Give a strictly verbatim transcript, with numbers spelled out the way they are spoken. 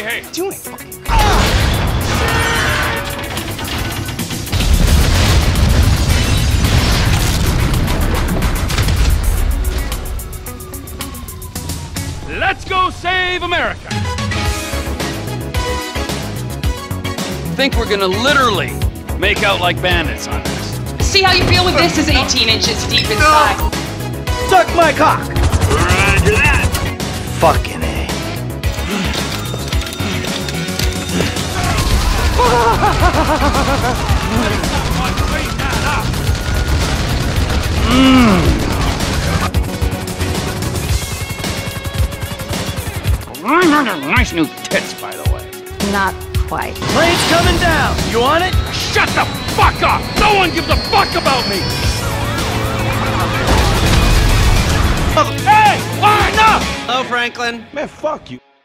hey! Doing fucking. Let's go save America! Think we're gonna literally make out like bandits on this. See how you feel with this is eighteen inches deep inside. Suck my cock! Roger that! Fucking A. Nice new tits, by the way. Not quite. Plane's coming down! You on it? Shut the fuck up! No one gives a fuck about me! Hey! Line up! Hello, Franklin. Man, fuck you.